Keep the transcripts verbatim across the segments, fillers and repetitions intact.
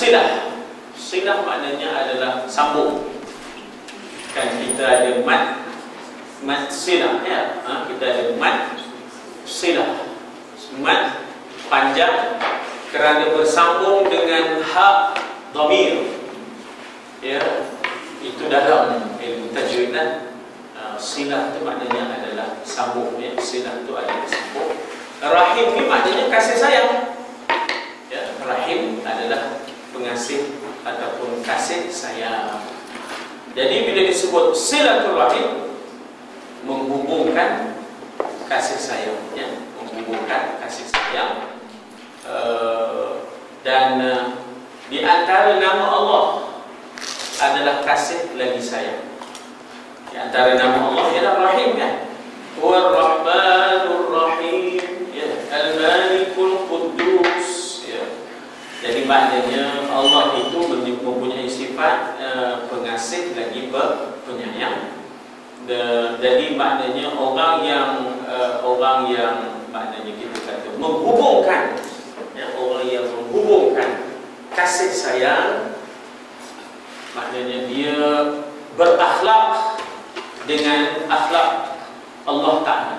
silah. Silah maknanya adalah sambung. Kan kita ada mat, mat silah ya. Ha, kita ada mat silah. Mat panjang kerana bersambung dengan hak dhamir. Ya, itu dalam ilmu tajwid kan. Uh, silah itu maknanya adalah sambung ya. Silah itu adalah sambung. Rahim ni maknanya kasih sayang. Ya, rahim adalah pengasih ataupun kasih sayang. Jadi bila disebut silaturahim, menghubungkan kasih sayang ya, menghubungkan kasih sayang. Uh, dan uh, di antara nama Allah adalah kasih lagi sayang. Di antara nama Allah ialah Rahim kan. War-Rahmanur Rahim ya, Al-Malikul Quddus. Jadi maknanya Allah itu mempunyai sifat uh, pengasih lagi penyayang. De, jadi maknanya orang yang uh, orang yang maknanya kita kata menghubungkan ya, orang yang menghubungkan kasih sayang, maknanya dia berakhlak dengan akhlak Allah Ta'ala.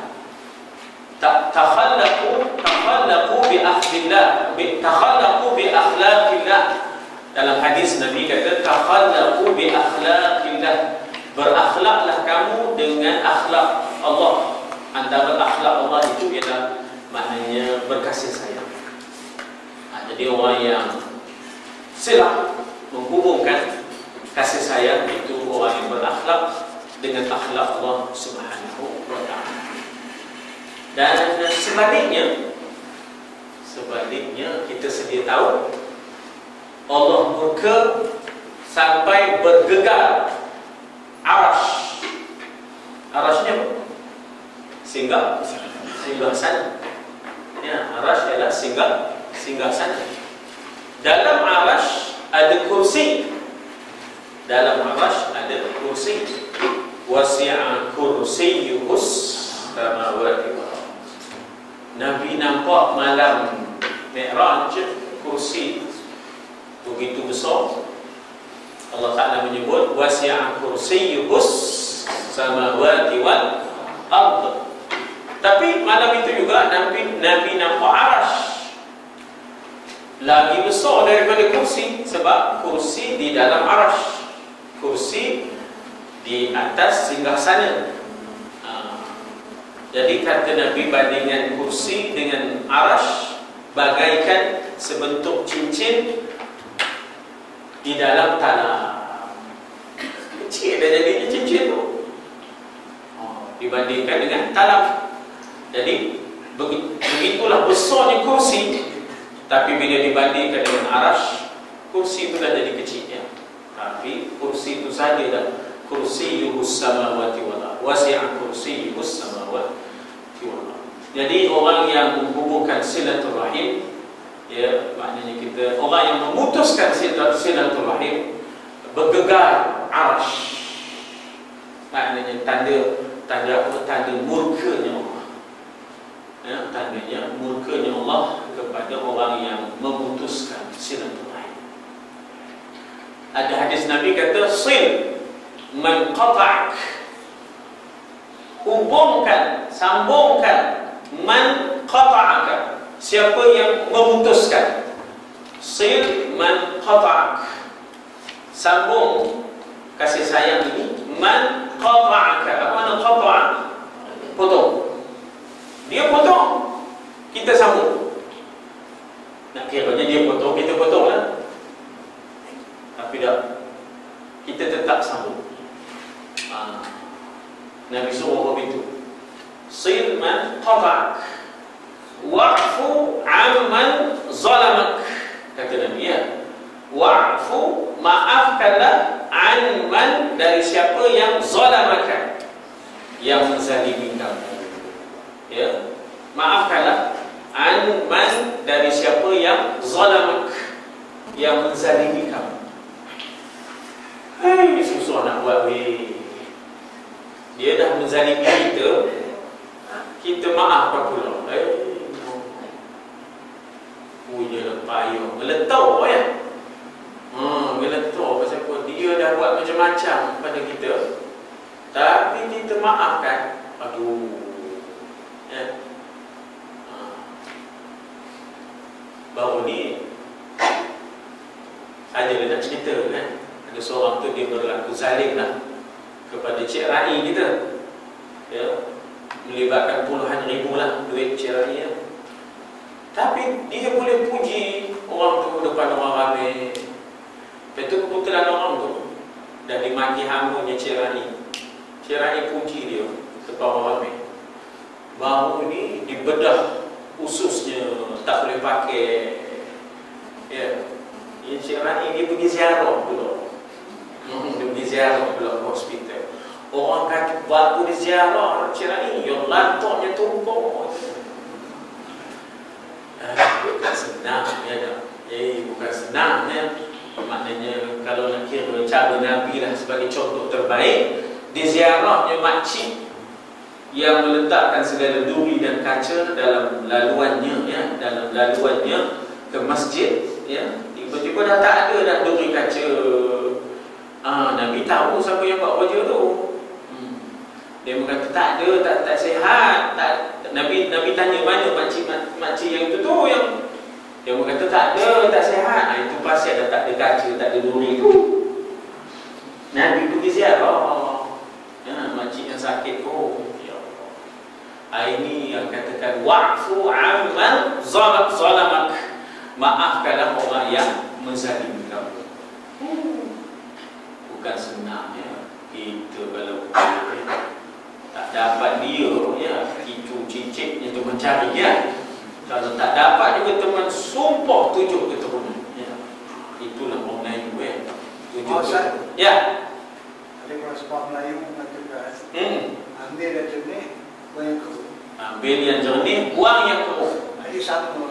Takhallaqu takhallaqu bi akhlillah bi takhallaqu bi akhlaqillah. Dalam hadis Nabi kata takhallaqu bi akhlaqillah, berakhlaklah kamu dengan akhlak Allah. Antara akhlak Allah itu ialah maknanya berkasih sayang. Ha, jadi orang yang silah menghubungkan kasih sayang itu orang yang berakhlak dengan akhlak Allah Subhanahu wa Ta'ala. Dan sebaliknya, sebaliknya kita sedia tahu Allah murka sampai bergegar arash. Arashnya apa? Singgah, singgah sana. Ya, arash adalah singgah, singgah sana. Dalam arash ada kursi. Dalam arash ada kursi. Wasi'a kursiyyuhus samawati wal ardh. Nabi nampak malam Mi'raj kursi begitu besar. Allah Ta'ala menyebut wasi'a kursiyyuhus samawati wal ardh. Tapi malam itu juga Nabi, Nabi nampak arash lagi besar daripada kursi, sebab kursi di dalam arash, kursi di atas singgasana. Jadi kata Nabi bandingan kursi dengan arash bagaikan sebentuk cincin di dalam tanah. Kecil dah jadinya cincin tu, oh, dibandingkan dengan tanah. Jadi begitulah besarnya kursi. Tapi bila dibandingkan dengan arash, kursi itu dah jadi kecil ya. Tapi kursi itu saja dah. Kursiyyuhus samawati wal ardh. Wasi'a kursiyyuhus samawati wal ardh. Jadi orang yang menghubungkan silaturahim, ya, maknanya kita orang yang memutuskan silaturahim bergegar arsh. Maknanya tanda tanda apa? Tanda murkanya Allah. Ya, tandanya murkanya Allah kepada orang yang memutuskan silaturahim. Ada hadis Nabi kata sil man qata'ak, hubungkan, sambungkan, man qata'aka, siapa yang memutuskan. Sil man qata'ak, sambung kasih sayang ini. Man qata'aka, apa makna qata'ak? Potong. Dia potong, kita sambung. Nak kiranya dia potong, kita potong lah. Tapi tak, kita tetap sambung. Ah, Nabi suruh begitu. Sil man qata'ak wa'fu 'amman zalamak, kata Nabi ya. Wa'fu, maafkanlah, 'amman, dari siapa yang zalamaka, yang menzalimi kamu. Ya, maafkanlah, 'amman, dari siapa yang zalamak, yang menzalimi kamu. Hei, susah nak buat weh. Dia dah menzalimi kita, kita maafkan pula. Eh, punya payung meletup ya. Hmm, geletor pasal apa? Dia dah buat macam-macam pada kita, tapi kita maafkan. Aduh, ya. Ha. Baru ni ada dia nak cerita kan, ada seorang tu dia berlaku zalim lah kepada Cik Rai kita, ya, melibatkan puluhan ribu lah duit Cik Rai ya. Tapi dia boleh puji orang tu depan orang ramai. Lepas tu kebetulan orang tu dah dimaki hambanya Cik Rai. Cik Rai puji dia depan orang ramai. Baru ni dibedah ususnya, tak boleh pakai, ya. Cik Rai dia pergi ziarah pula. Hmm, dia pergi ziarah pula ke hospital. Orang kata waktu di ziarah Cik Rai, yang lantoknya tumpuk. Eh, bukan senang ya. Eh, bukan senang ya. Maknanya kalau nak kira cara Nabi lah sebagai contoh terbaik, di ziarahnya makcik yang meletakkan segala duri dan kaca dalam laluannya ya, dalam laluannya ke masjid ya. Tiba-tiba dah tak ada dah duri kaca. Ah, Nabi tahu siapa yang buat kerja tu. Hmm. Dia berkata tak ada, tak tak sihat. Tak, Nabi Nabi tanya mana makcik makcik yang itu tu yang dia berkata tak ada, tak sihat. Ah, itu pasal dah tak ada kaca, tak ada duri tu. Nabi pergi ziarah. Ya, makcik yang sakit tu. Ya Allah. Ah, ini yang katakan wa'fu amman zalam zalamak. Maafkanlah orang yang menzalimi kamu. Hmm. Bukan senang ya. Kita kalau tak dapat dia ya, itu cicitnya tu mencari ya. Kalau tak dapat juga teman, sumpah tujuh keturunan ya. Itulah orang Melayu ya. Tujuh oh, keturunan. Ya. Ada orang Melayu mengatakan, hmm. ambil yang jernih, buang yang keruh. Ambil yang jernih, buang yang keruh. Ini sama.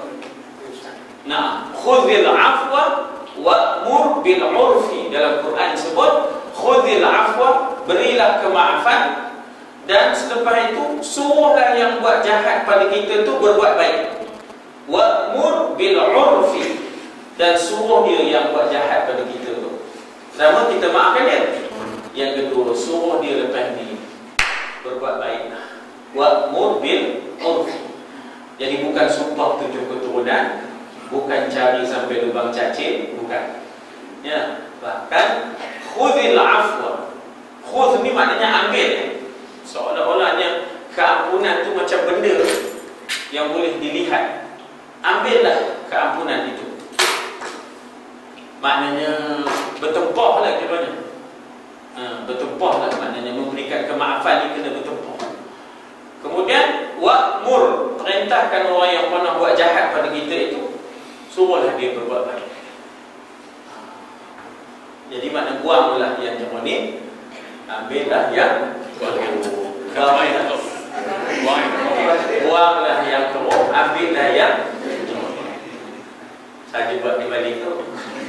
Nah, khudhil afwa wa'mur bil urfi. Dalam Quran sebut khudhil afwa, berilah kemaafan, dan selepas itu suruhlah yang buat jahat pada kita tu berbuat baik. Wa'mur bil urfi, dan suruh dia yang buat jahat pada kita tu. Pertama kita maafkan dia. Yang kedua suruh dia lepas ni berbuat baik. Wa'mur bil urfi. Jadi bukan sumpah tujuh keturunan, bukan cari sampai lubang cacing, bukan. Ya, bahkan khudhil afwa. Khudh ni maknanya ambil. Seolah-olahnya keampunan tu macam benda yang boleh dilihat. Ambillah keampunan itu. Maknanya bertempah lah kiranya. Ha, bertempah lah maknanya memberikan kemaafan ni kena bertempah. Kemudian wa'mur, perintahkan orang yang pernah buat jahat pada kita itu, suruhlah dia berbuat baik. Jadi makna buanglah yang macam ni, ambillah yang ramai tak tahu. Buanglah yang teruk, ambillah yang saja buat di balik tu.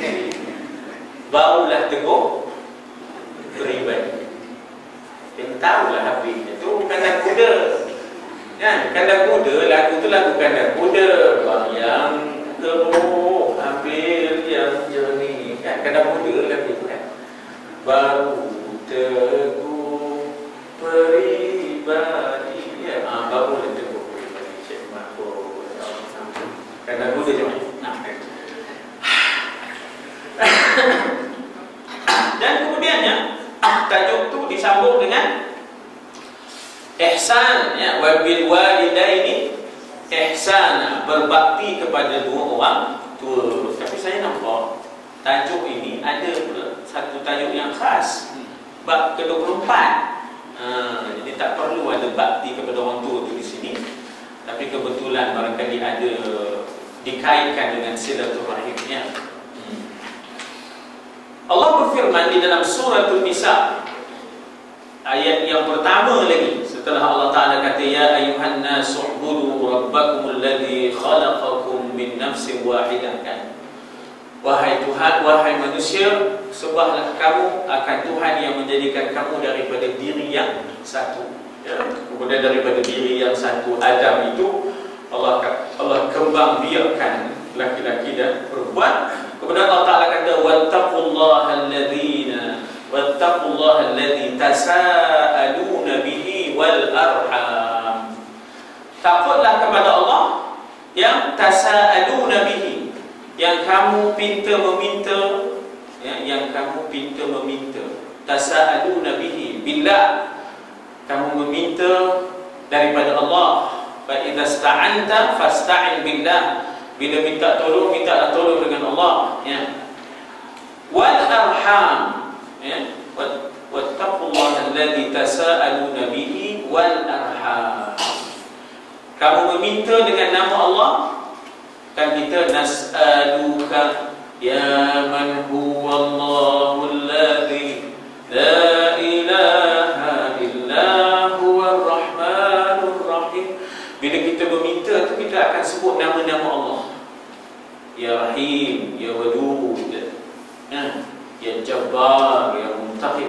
Barulah teguh, beribadah. Kita tahulah habisnya tu kandang kuda. Kan, kandang kuda, lagu tu lagu kandang kuda. Buang yang teruk, ambil yang jernih. Kan, kandang kuda lagu tu kan. Baru teguh peribadi. Ya, ah, baru teguh peribadi. Cik Mahfud. Kandang kuda je mana? Nah. Dan kemudiannya tajuk tu disambung dengan ihsan ya, wa bil walidaini ihsana, berbakti kepada dua orang tua. Tapi saya nampak tajuk ini ada pula satu tajuk yang khas, bab ke dua puluh empat. Ha, jadi tak perlu ada bakti kepada orang tua tu di sini. Tapi kebetulan barangkali ada dikaitkan dengan silaturahim ya. Hmm. Allah berfirman di dalam surah An-Nisa ayat yang pertama lagi setelah Allah Ta'ala kata ya ayuhan nasu'budu rabbakumul ladzi khalaqakum min nafsin wahidah, kan, wahai Tuhan, wahai manusia, sembahlah kamu akan Tuhan yang menjadikan kamu daripada diri yang satu ya. Kemudian daripada diri yang satu Adam itu Allah Allah kembang biarkan laki-laki dan perempuan, Kemudian Allah Ta'ala kata wattaqullaha alladzina wattaqullaha alladzi tasaaluna bihi wal arham. Takutlah kepada Allah yang tasaaluna bihi, yang kamu pinta meminta, ya, yang kamu pinta meminta. Tasaaluna bihi billah, kamu meminta daripada Allah. Fa idza sta'anta fasta'in billah, bila minta tolong, mintalah tolong dengan Allah, ya. Wal arham, ya, wattaqullaha alladzi tasaaluna bihi wal arham. Kamu meminta dengan nama Allah, kan kita nas'aluka ya man huwallahu alladzi la ilaha illa huwar rahmanur rahim. Bila kita meminta tu, kita akan sebut nama-nama Allah. Ya Rahim, Ya Wadud, ya, Ya Jabbar, Ya Muntaqim.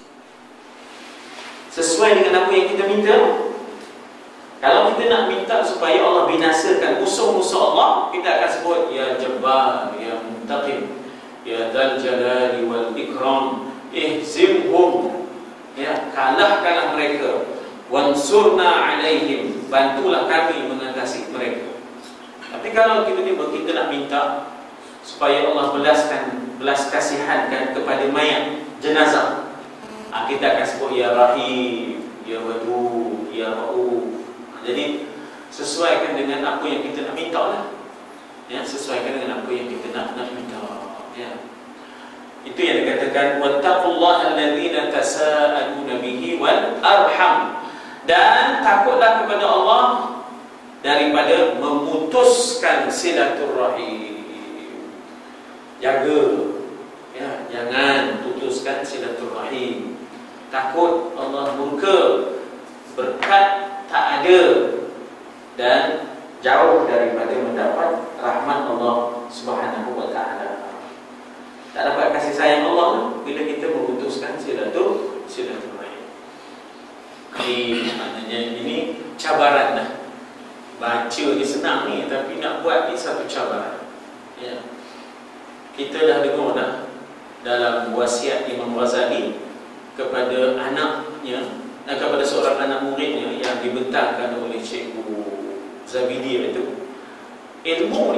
Sesuai dengan apa yang kita minta. Kalau kita nak minta supaya Allah binasakan musuh-musuh Allah, kita akan sebut Ya Jabbar, Ya Muntaqim, Ya Dzal Jalali wal Ikram, ihzimhum, ya, kalahkanlah mereka, wansurna alaihim, bantulah kami mengatasi mereka. Tapi kalau tiba-tiba kita nak minta supaya Allah belaskan, belas kasihankan kepada mayat jenazah, ha, kita akan sebut Ya Rahim, Ya Wadud, Ya Rauf. Jadi sesuaikan dengan apa yang kita nak minta lah, ya, sesuaikan dengan apa yang kita nak nak minta, ya. Itu yang dikatakan wattaqullaha alladzina tasaaluna bihi wal arham. Dan takutlah kepada Allah daripada memutuskan silaturahim. Jaga, ya, jangan putuskan silaturahim. Takut Allah murka, berkat tak ada, dan jauh daripada mendapat rahmat Allah Subhanahu wa taala. Tak dapat kasih sayang Allah bila kita memutuskan silatur silaturahim. Ini maknanya ini cabaran lah. Baca ni senang ni, tapi nak buat ni satu cabaran, ya. Kita dah dengar dah dalam wasiat Imam Ghazali kepada anaknya, dan kepada seorang anak muridnya yang dibentangkan oleh Cikgu Zabidi itu, ilmu ni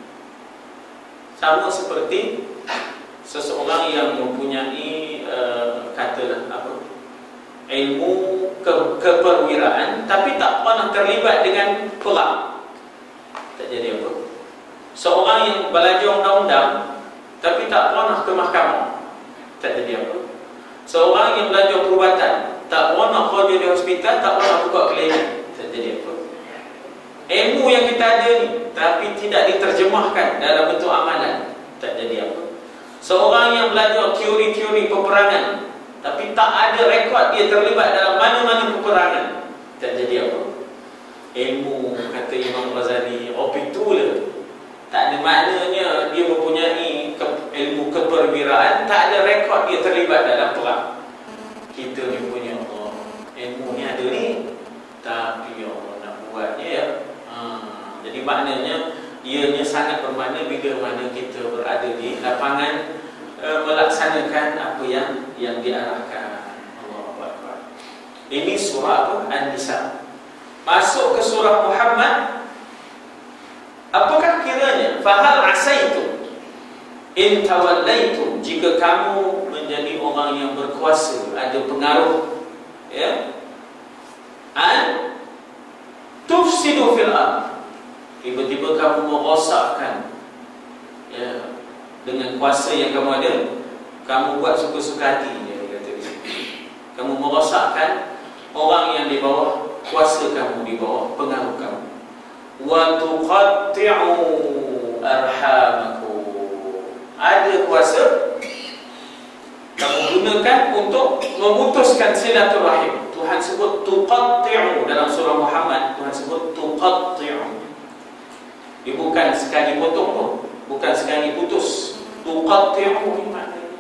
sama seperti seseorang yang mempunyai uh, katalah apa, ilmu ke, keperwiraan tapi tak pernah terlibat dengan perang, tak jadi apa. Seorang yang belajar undang-undang tapi tak pernah ke mahkamah, tak jadi apa. Seorang yang belajar perubatan, tak pernah kerja di hospital, tak pernah buka klinik, tak jadi apa. Ilmu yang kita ada ni tapi tidak diterjemahkan dalam bentuk amalan, tak jadi apa. Seorang yang belajar teori-teori peperangan tapi tak ada rekod dia terlibat dalam mana-mana peperangan, tak jadi apa. Ilmu, kata Imam Ghazali, opitula, tak ada maknanya dia mempunyai ke, ilmu keperwiraan, tak ada rekod dia terlibat dalam perang. Kita ni punya Allah, ilmu ni ada ni, tapi Allah nak buatnya, ya. Ha, jadi maknanya ianya sangat bermakna bila mana kita berada di lapangan, e, melaksanakan apa yang yang diarahkan. Allahu Akbar. Ini surah apa? An-Nisa. Masuk ke surah Muhammad. Apakah kiranya? Fahal asaitum in tawallaitum, jika kamu menjadi orang yang berkuasa, ada pengaruh, ya, an tufsidu fil ardh, tiba-tiba kamu merosakkan, ya, dengan kuasa yang kamu ada, kamu buat suka-suka hati, dia kata di sini. Kamu merosakkan orang yang di bawah kuasa kamu, di bawah pengaruh kamu. Wa tuqatti'u arhamakum, ada kuasa kamu gunakan untuk memutuskan silaturahim. Tuhan sebut tuqatti'u dalam surah Muhammad, Tuhan sebut tuqatti'u. Dia bukan sekali potong pun, bukan sekali putus. Tuqatti'u ni maknanya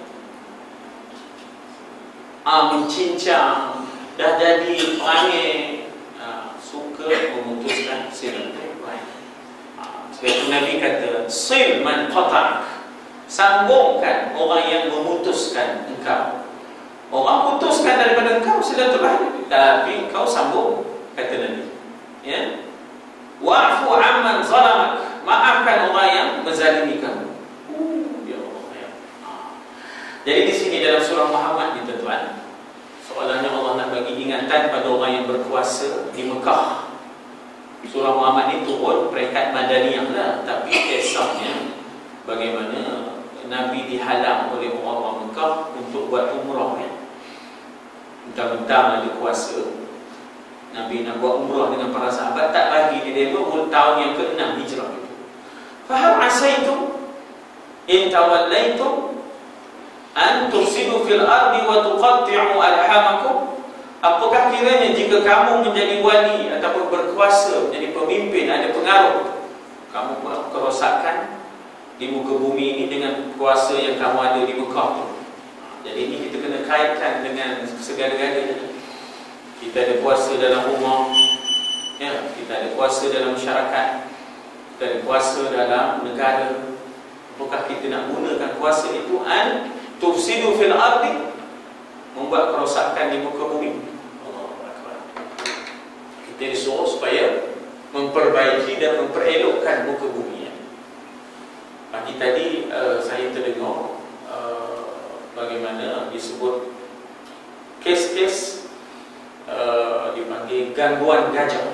ah, mencincang, dah jadi perangai, ah, suka memutuskan silaturahim. Ah, sebab Nabi kata sil man qata'ak, Sambungkan orang yang memutuskan engkau. Orang putuskan daripada engkau silaturahmi, tapi engkau sambung, kata Nabi. Ya. Wa'fu amman zalamak, maafkan orang yang menzalimi kamu. Uh, ya Allah, ya. Jadi di sini dalam surah Muhammad ni tuan-tuan, seolahnya Allah nak bagi ingatan pada orang yang berkuasa di Mekah. Surah Muhammad ni turun peringkat Madaniyah lah, tapi kisahnya bagaimana Nabi dihalang oleh orang-orang Mekah untuk buat umrah kan. Mentang-mentang ada kuasa, Nabi nak buat umrah dengan para sahabat, tak bagi dia dulu tahun yang keenam hijrah itu. Fahal asaitum in tawallaitum an tufsidu fil ardi wa tuqatti'u arhamakum. Apakah kiranya jika kamu menjadi wali ataupun berkuasa, menjadi pemimpin, ada pengaruh, kamu buat kerosakan di muka bumi ini dengan kuasa yang kamu ada di Mekah tu. Jadi ini kita kena kaitkan dengan segala-galanya. Kita ada kuasa dalam rumah, ya, kita ada kuasa dalam masyarakat, kita ada kuasa dalam negara. Apakah kita nak gunakan kuasa itu an tufsidu fil ardi, membuat kerosakan di muka bumi? Allahu Akbar. Kita disuruh supaya memperbaiki dan memperelokkan muka bumi. Ya. Pagi tadi uh, saya terdengar uh, bagaimana disebut kes-kes uh, dipanggil gangguan gajah.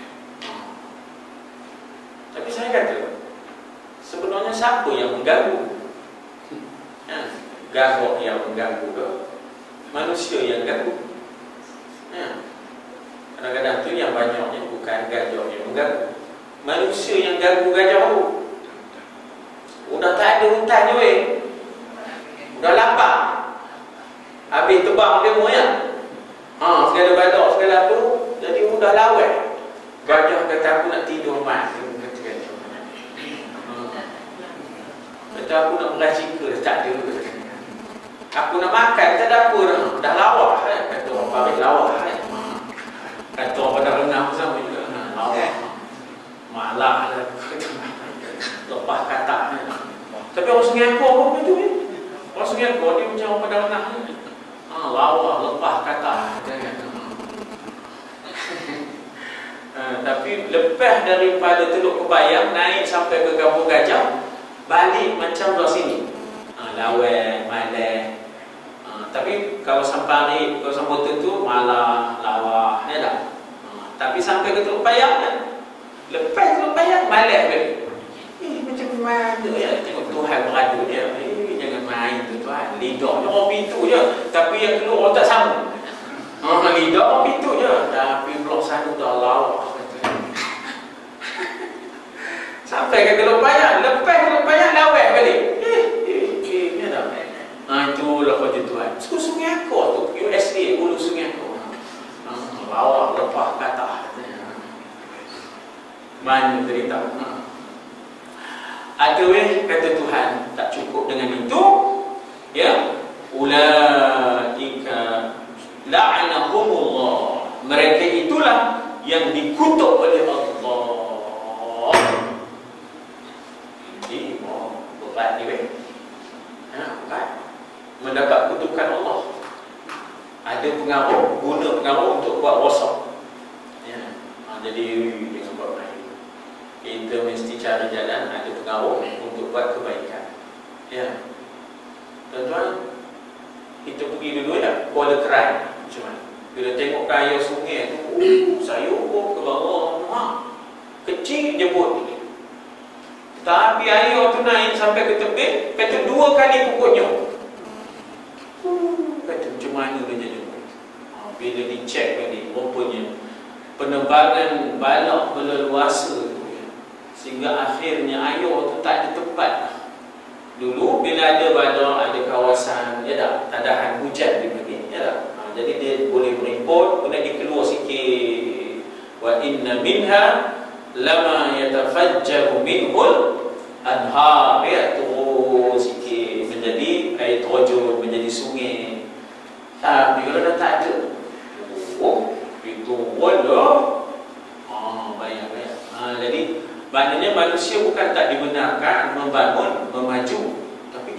Tapi saya kata, sebenarnya siapa yang mengganggu? Ya, gagak yang mengganggu ke? Manusia yang ganggu. Ya. Kadang-kadang tu yang banyaknya bukan gajah yang mengganggu, manusia yang ganggu gajah tu. Udah tak ada hutan je weh, udah lapar, habis tebang dia semua ya. Ha, segala badak segala apa, jadi mudah lawai. Gajah kata aku nak tidur mat, kata gajah. Kata aku nak meracika, tak ada. Aku nak makan, tak ada apa dah, dah lawak kan? Kata orang pabrik lawak kan? Kata orang pada renang sama juga, lawak, malah lah. Lepas kata. Tapi orang Sungai Angkor pun macam tu ni. Orang Sungai Angkor dia macam orang pada renang ni. Ha, lawa, lepas kata. Ha, tapi lepas daripada Teluk Kebayang naik sampai ke Kampung Gajah, balik macam belah sini. Ha, lawai, malai. Ha, tapi kalau sampai kalau sampai tu malah lawa, ya tak? Ha, tapi sampai ke Teluk Kebayang kan, lepas Teluk Kebayang malai balik. Eh, macam mana ya, tengok Tuhan beradu dia. Eh, jangan main tu Tuhan. Lidah dia orang pintu je, tapi yang keluar orang tak sama. Ha, lidah orang pintu je, tapi blok sana dah lawak. Sampai ke Teluk Kebayang, lepas Teluk Kebayang lawak balik. Eh, eh, eh, ya tak? Ha, itulah wajah Tuhan. Sungai Angkor tu, U S A, Hulu Sungai Angkor. Ha, lawak lepas kata. Mana cerita? Ha. Ada weh, kata Tuhan, tak cukup dengan itu, ya, ulaika la'anahumullah, mereka itulah yang dikutuk oleh Allah. Jadi oh, berat ni weh, ha, berat mendapat kutukan Allah. Ada pengaruh, guna pengaruh untuk buat rosak, ya. Ha, jadi dengan buat baik, kita mesti cari jalan ada pengaruh untuk buat kebaikan. Ya, tuan-tuan, kita pergi dulu ya Kuala Keran. Macam mana? Bila tengok air sungai tu, uh, sayur ke bawah, ha, kecil je bot. Tapi air tu naik sampai ke tebing, kata dua kali pokoknya. Uh, kata macam mana dia jadi? Ha, bila dicek tadi, rupanya penebangan balak berleluasa tu, sehingga akhirnya air tu tak ada tempat. Dulu bila ada badar, ada kawasan, ya tak, tadahan hujan dipanggil, ya tak. Ha, jadi dia boleh berimpun, kemudian dia keluar sikit. Wa inna minha lama yatafajjaru minhul anhar, ya, turun sikit menjadi air terjun, menjadi sungai. Tapi kalau dah tak ada, oh, itu wadah. Ah, bayang-bayang. Ha, jadi maknanya manusia bukan tak dibenarkan membangun, memaju, tapi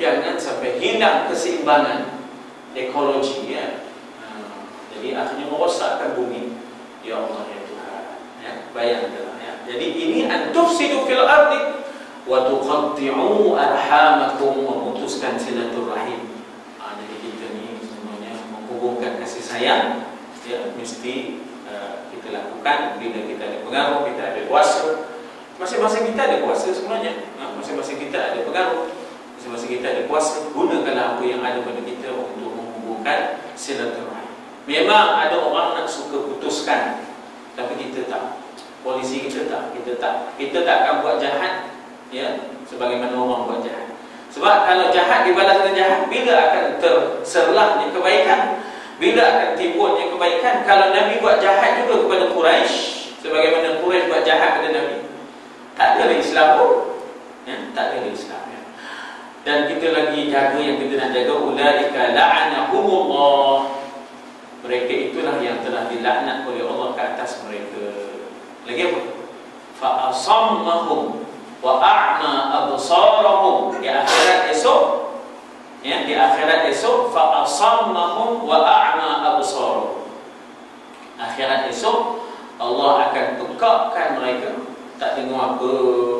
jangan sampai hilang keseimbangan ekologi, ya. Ha, jadi akhirnya merosakkan bumi. Ya Allah, ya Tuhan, ya, bayangkanlah, ya. Jadi ini antufsidu fil ardi wa tuqatti'u arhamakum, memutuskan silaturahim. Ha, jadi kita ni sebenarnya menghubungkan kasih sayang, ya, mesti uh, kita lakukan bila kita ada pengaruh, kita ada kuasa. Masing-masing kita ada kuasa sebenarnya. Ha, masing-masing kita ada pengaruh, masing-masing kita ada kuasa. Gunakanlah apa yang ada pada kita untuk menghubungkan silaturahim. Memang ada orang nak suka putuskan, tapi kita tak. Polisi kita tak, kita tak. Kita tak akan buat jahat, ya, sebagaimana orang buat jahat. Sebab kalau jahat dibalas dengan jahat, bila akan terserlahnya kebaikan? Bila akan timbulnya kebaikan? Kalau Nabi buat jahat juga kepada Quraisy, sebagaimana Quraisy buat jahat kepada Nabi, tak ada Islam pun, ya, tak ada Islam, ya. Dan kita lagi jaga yang kita nak jaga, ulaika la'anahumullah, mereka itulah yang telah dilaknat oleh Allah ke atas mereka. Lagi apa? Fa asammahum wa a'ma absarahum, di akhirat esok, ya, di akhirat esok, fa asammahum wa a'ma absarahum, akhirat esok Allah akan pekakkan mereka, tak dengar apa,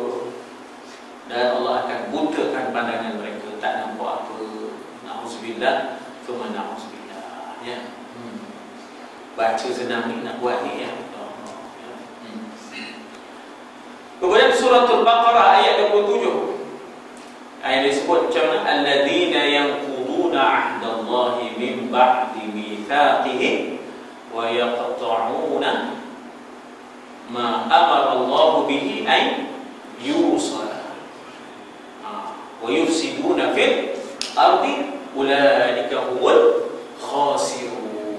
dan Allah akan butakan pandangan mereka, tak nampak apa. Na'udzubillah, thumma na'udzubillah, ya. Hmm. Baca senang ni, nak buat ni, ya. Hmm. Kemudian suratul Baqarah ayat dua puluh tujuh, ayat disebut macam mana? Alladzina yanquduna ahdallahi min ba'di mithaqihi wa yaqta'una ma amara Allah bihi ay yusala wa yufsiduna fil ardi ulaika humul khasirun.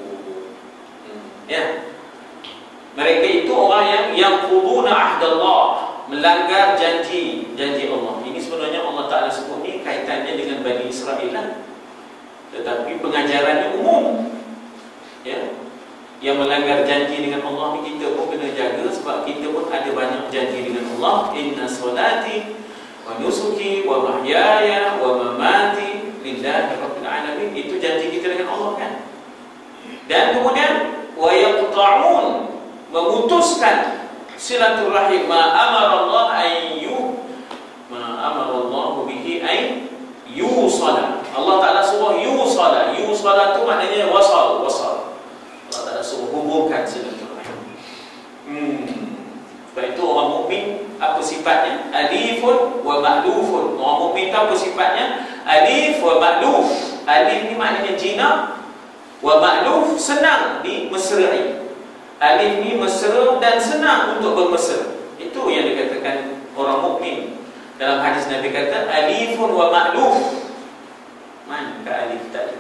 Ya, mereka itu orang yang yang quduna ahdallah, melanggar janji janji Allah. Ini sebenarnya Allah Ta'ala sebut ni kaitannya dengan Bani Israel, tetapi pengajarannya umum, ya. Yang melanggar janji dengan Allah ni kita pun kena jaga, sebab kita pun ada banyak janji dengan Allah. Inna salati wa nusuki wa mahyaya wa mamati lillahi rabbil alamin. Itu janji kita dengan Allah, kan. Dan kemudian wa yaqta'un, memutuskan silaturahim, ma amara Allah ayyu ma amara Allah bihi ay yusala. Allah Ta'ala suruh yusala. Yusala tu maknanya wasal, wasal. Allah Ta'ala suruh hubungkan silaturahim. Hmm. Sebab itu orang mukmin apa sifatnya? Alifun wa ma'lufun. Orang mukmin tahu apa sifatnya? Alif wa ma'luf. Alif ni maknanya jinak, wa ma'luf senang dimesrai. Alif ni mesra dan senang untuk bermesra. Itu yang dikatakan orang mukmin. Dalam hadis Nabi kata alifun wa ma'luf. Mana alif tak ada?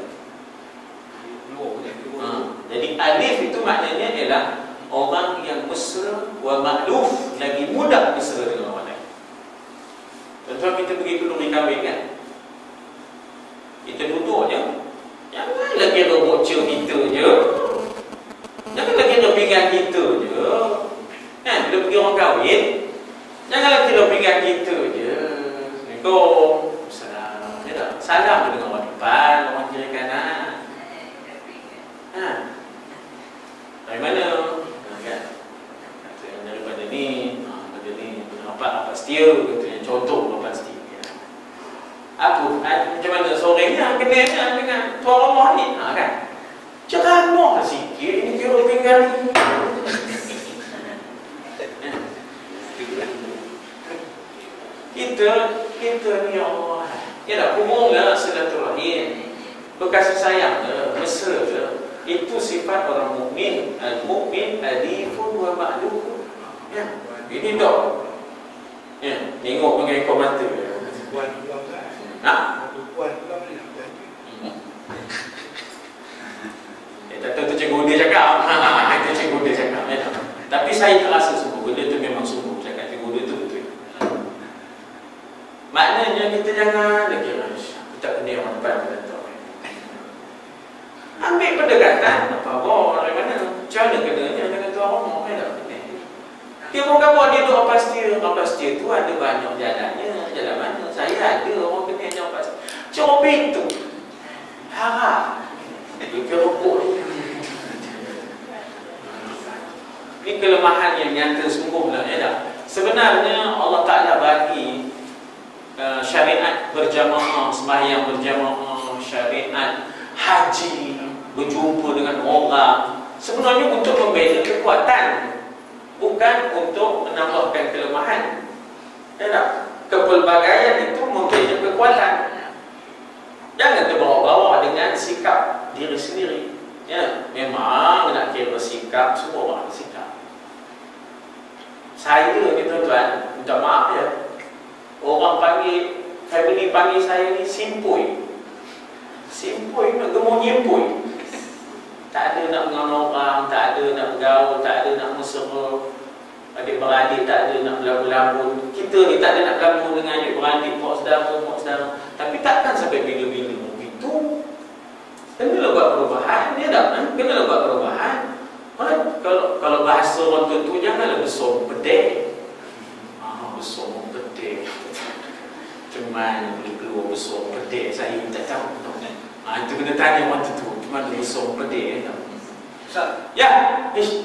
Ha. Jadi alif itu maknanya ialah orang yang mesra, wa ma'luf, lagi mudah mesra dengan orang lain. Contoh kita pergi kenduri kahwin, kan, kita duduk je, jangan lagi robot cer kita je, jangan lagi nak pinggan kita je, kan. Bila pergi orang kahwin, janganlah kira pinggan kita je. Assalamualaikum, salam, ya tak? Salam dengan orang depan, orang kiri kanan. Ha. Dari mana? Ha, kan? Kata yang daripada ni, ha, daripada ni, nampak apa setia, kata yang contoh nampak setia. Ya. Aku, macam mana sore ni, kena dengan tuan rumah ni, ha, kan? Ceramah sikit, ini kira pinggan ni. Kita, kita ni Allah, ya dah, hubunglah silaturahim, berkasih sayang, mesra je. Itu sifat orang mukmin. Al-mukmin alifun wa ma'lufun. Ya, ini dok. Ya, tengok dengan ekor mata. Puan pulang kan? Ha? Puan pulang ni nak jadi. Eh, tak tahu tu cikgu dia cakap. Ha, itu cikgu dia cakap. Ya. Tapi saya terasa sungguh benda tu memang sungguh. Cakap cikgu dia tu betul. Maknanya kita jangan lagi rasa. Kita kena orang depan kita tahu. Ambil pendekatan apa bawa dari mana? Cara kenanya dengan tuan rumah, kan tak? Dia pun kata dia duduk apa setia. Apa setia tu ada banyak jalannya. Jalan mana? Saya ada orang kena yang apa setia. Coba itu. Ha. Dia rokok ni. Ini kelemahan yang nyata sungguhlah, ya tak? Sebenarnya Allah Ta'ala bagi uh, syariat berjamaah, sembahyang berjamaah, syariat haji, berjumpa dengan orang, sebenarnya untuk membina kekuatan, bukan untuk menambahkan kelemahan. Ya tak? Kepelbagaian itu membina kekuatan. Jangan terbawa-bawa dengan sikap diri sendiri. Ya, memang nak kira sikap, semua orang bersikap. Saya ni tuan-tuan, minta maaf ya, orang panggil, family panggil saya ni simpui. Simpui, nak gemuk nyimpui. Tak ada nak mengenal orang, tak ada nak bergaul, tak ada nak mesra. Adik-beradik tak ada nak berlabun-labun. Kita ni tak ada nak berlabun dengan adik-beradik, mak saudara, mak saudara. Tapi takkan sampai bila-bila begitu. Kenalah buat perubahan, dia tak? Kenalah buat perubahan. Kalau kalau bahasa orang tua tu, janganlah besar pedih. Ah, besar pedih. Cuma boleh keluar besar pedih, saya tak tahu. Ah, itu kena tanya orang tu. Cuma besar pedih. Ustaz. Ya. Ish.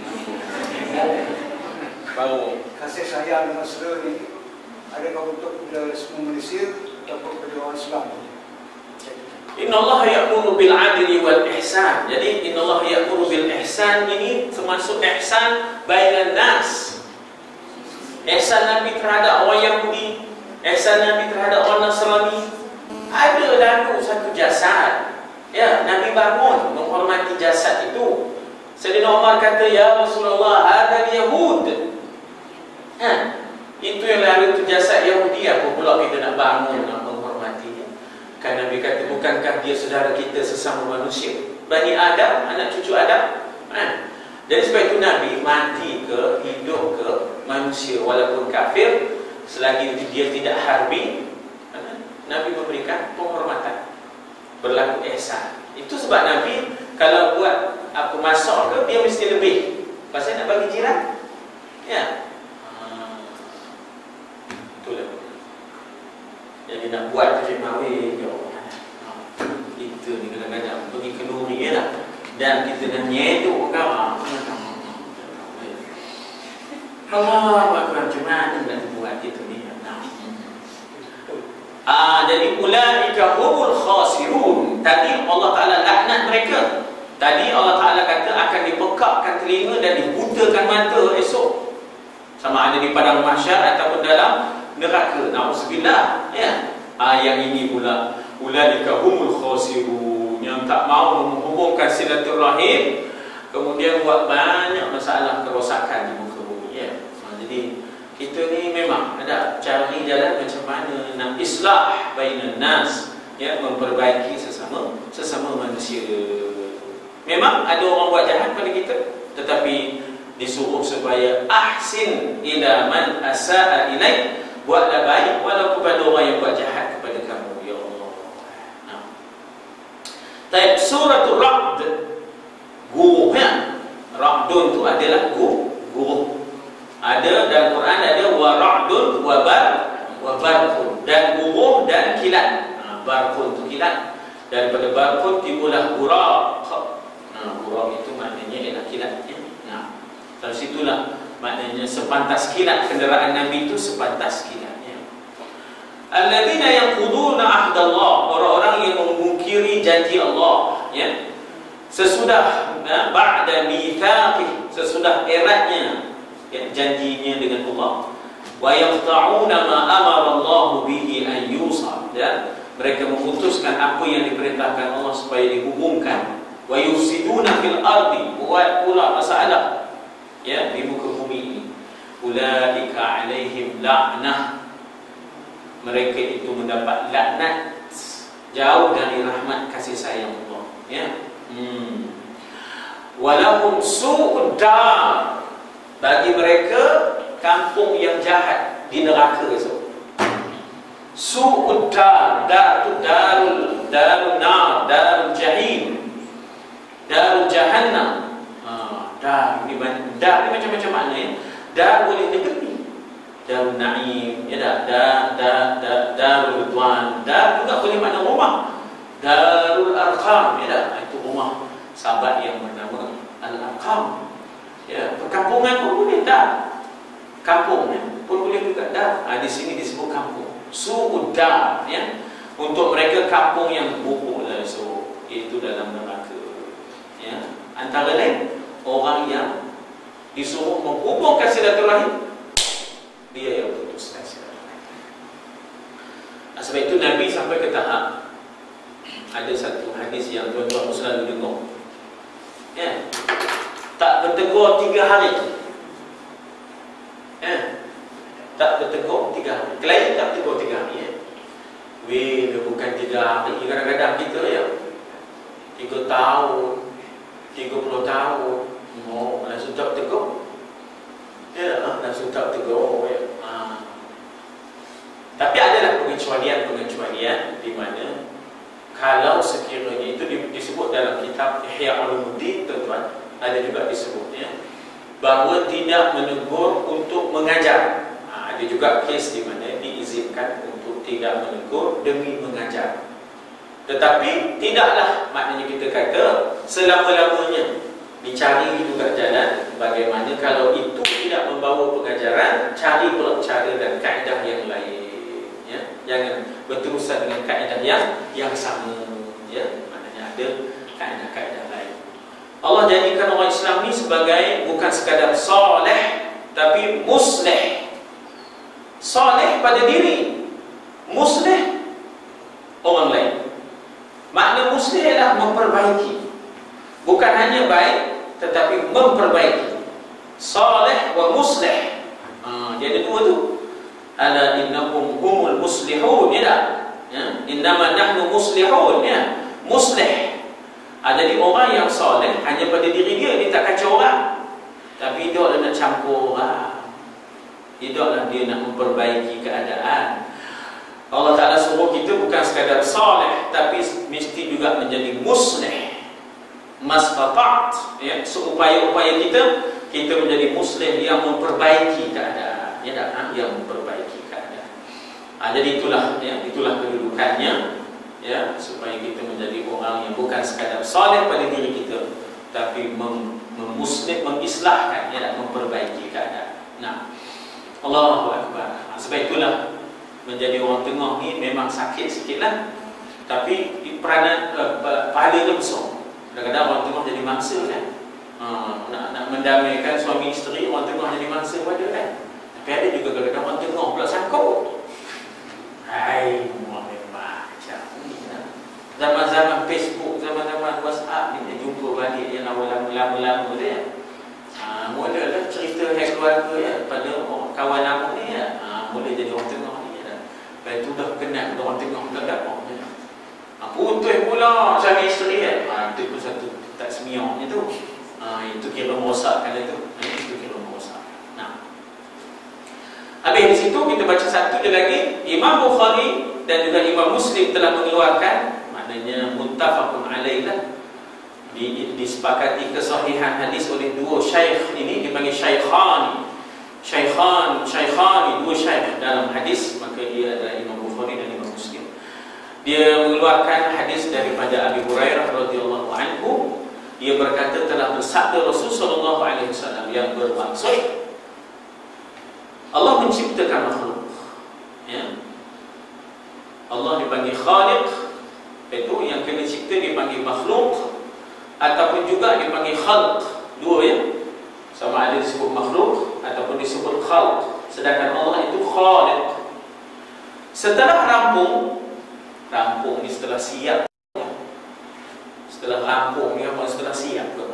Baru kasih sayang dengan saudara ni, adakah untuk semua Malaysia ataupun kepada orang Islam? Inna Allah ya'muru bil adli wal ihsan. Jadi inna Allah ya'muru bil ihsan ini termasuk ihsan bainan nas. Ihsan Nabi terhadap orang Yahudi, ihsan Nabi terhadap orang Nasrani. Ada lalu satu jasad. Ya, Nabi bangun menghormati jasad itu. Sayyidina Umar kata, ya Rasulullah, ada Yahud. Ha, itu yang lalu tu jasad Yahudi, apa pula kita nak bangun nak menghormatinya? Kan Nabi kata, bukankah dia saudara kita sesama manusia, Bani Adam, anak cucu Adam? Ha. Jadi sebab itu Nabi mati ke, hidup ke, manusia walaupun kafir, selagi dia tidak harbi, ha, Nabi memberikan penghormatan, berlaku ihsan. Itu sebab Nabi kalau buat apa masak ke, dia mesti lebih. Pasal nak bagi jiran. Ya. Jadi nak buat macam mawin, ya Allah, kita ni kadang-kadang pergi kenduri ya lah, dan kita dah nyeduk kau. Allah macam mana nak buat kita ni? Ah, jadi ulaika humul khasirun. Tadi Allah Ta'ala laknat mereka. Tadi Allah Ta'ala kata akan dibekakkan telinga dan dibutakan mata esok, sama ada di padang mahsyar ataupun dalam neraka. Na'udzubillah. Ya. Ah, yang ini pula ulaika humul khasirun, yang tak mau menghubungkan silaturahim, kemudian buat banyak masalah kerosakan di muka bumi. Ya. Ah, jadi kita ni memang ada cari jalan macam mana nak islah bainan nas, ya, memperbaiki sesama sesama manusia. Memang ada orang buat jahat pada kita, tetapi disuruh supaya ahsin ila man asaa ilaik, buatlah baik walau kepada orang yang buat jahat kepada kamu, ya Allah. Nah. Taib suratul Ra'd, guruhnya Ra'dun tu adalah guru, guru. Ada dalam Quran ada wa ra'dun wa bar wa barqun, dan guru dan kilat. Nah, barqun tu kilat, daripada barqun timbullah buraq. Nah, buraq itu maknanya ialah kilat. Nah, dari situlah maknanya sepantas kilat kenderaan Nabi itu sepantas kilatnya. Alladzina yanquduna ahdallah, orang-orang yang memungkiri janji Allah, ya. Sesudah ya, ba'da mitsaqih, sesudah eratnya ya, janjinya dengan Allah. Wa yaqta'una ma amara Allah bihi an yusal, ya. Mereka memutuskan apa yang diperintahkan Allah supaya dihubungkan. Wa yufsiduna fil ardi, buat pula masalah ya di muka bumi ini. Ulaika alaihim la'nah, mereka itu mendapat laknat, jauh dari rahmat kasih sayang Allah, ya. Hmm. Walahum su'ud dar, bagi mereka kampung yang jahat di neraka esok. Su'ud dar, dar tu darul darul nar, darul jahim, darul jahannam. Ha, dar ni dar ni macam-macam makna ya. Dar boleh negeri, Darul Naim, ya dah, da, da, da, Darul Ridwan, dar juga boleh makna rumah. Darul Arqam, ya dah, itu rumah sahabat yang bernama Al-Arqam. Ya, perkampungan pun boleh tak? Kampung ya, pun boleh juga dah. Ha, di sini disebut kampung. Su'udar, ya. Untuk mereka kampung yang buruk lah, so itu dalam neraka. Ya, antara lain orang yang disuruh menghubungkan silaturahim, dia yang putuskan silaturahim. Nah, sebab itu Nabi sampai ke tahap, ada satu hadis yang tuan-tuan selalu dengar, ya, tak bertegur tiga hari, ya, tak bertegur tiga hari, klien tak bertegur tiga hari, ya. Weh, bukan tiga hari, kadang-kadang kita ya tiga tahun, tiga puluh tahun, oh, langsung tak bertegur, ya, langsung tak bertegur, ya. Ha. Tapi adalah pengecualian-pengecualian di mana kalau sekiranya itu disebut dalam kitab Ihya Ulumuddin, tuan-tuan, ada juga disebutnya bahawa tidak menegur untuk mengajar. Ha, ada juga kes di mana diizinkan untuk tidak menegur demi mengajar. Tetapi tidaklah maknanya kita kata selama-lamanya, dicari juga jalan bagaimana kalau itu tidak membawa pengajaran, cari pula cara dan kaedah yang lain, ya. Jangan berterusan dengan kaedah yang yang sama, ya. Maknanya ada kaedah-kaedah lain. Allah jadikan orang Islam ni sebagai bukan sekadar soleh, tapi musleh. Soleh pada diri, musleh orang lain. Makna musleh adalah memperbaiki, bukan hanya baik tetapi memperbaiki. Salih wa muslih, ha, dia ada dua tu. Ala innakum humul muslihun, ya tak? Ya, innama nahnu muslihun, ya. Muslih, ha, jadi orang yang soleh hanya pada diri dia, dia tak kacau orang, tapi dia nak campur orang. Dia lah dia nak memperbaiki keadaan. Allah Ta'ala suruh kita bukan sekadar soleh, tapi mesti juga menjadi muslih. Mastata'at, ya, seupaya-upaya kita kita menjadi muslim yang memperbaiki keadaan, ya tak? Ha? Yang memperbaiki keadaan. Ha, jadi itulah, ya, itulah kedudukannya, ya, supaya kita menjadi orang yang bukan sekadar soleh pada diri kita, tapi mem, memuslim, mengislahkan, ya, dan memperbaiki keadaan. Nah, Allahu Akbar. Ha, sebab itulah menjadi orang tengah ni memang sakit sikit lah, tapi peranan uh, pahala dia besar. Kadang-kadang orang tengah jadi mangsa kan, ha, nak, nak mendamaikan suami isteri, orang tengah jadi mangsa pada kan. Tapi ada juga kadang-kadang orang tengah pula sangkut. Hai, memang macam ni lah. Zaman-zaman Facebook, zaman-zaman WhatsApp ni, jumpa balik yang lama-lama-lama dia, ha, mulalah cerita hack keluarga, ya, pada orang kawan lama ni, ya. Ha, mula jadi orang tengah ni, ya. Lepas tu dah kenal orang tengah pula dapat, ya. Putus pula suami isteri, kan? Ha, itu pun satu tak semiaknya tu. Ha, itu kira merosakkan itu. Ha, itu kira merosakkan. Nah, habis di situ kita baca satu je lagi. Imam Bukhari dan juga Imam Muslim telah mengeluarkan, maknanya muttafaqun alaihi, disepakati kesahihan hadis oleh dua syaikh ini, dipanggil syaikhani. Syaikhan, syaikhani, dua syaikh dalam hadis, maka dia adalah Imam Bukhari dan Imam Muslim. Dia mengeluarkan hadis daripada Abi Hurairah radhiyallahu anhu. Dia berkata telah bersabda Rasul sallallahu alaihi wasallam, yang bermaksud Allah menciptakan makhluk, ya. Allah dipanggil khaliq, itu yang kena cipta dipanggil makhluk, ataupun juga dipanggil khalq, dua, ya. Sama ada disebut makhluk ataupun disebut khalq. Sedangkan Allah itu khaliq. Setelah rampung, rampung ni setelah siap, setelah rampung ni apa, setelah siap ke,